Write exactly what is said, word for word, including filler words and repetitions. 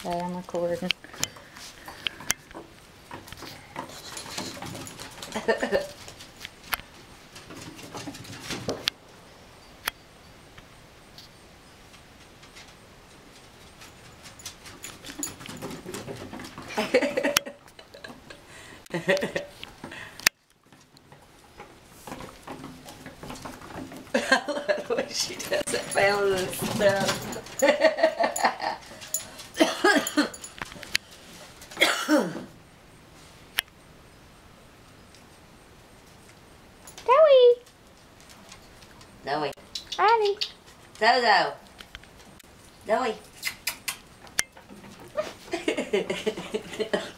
Okay, I'm recording. When she does it, found and stuff. Zoee! Zoe. Allee! Zozo. Zoe.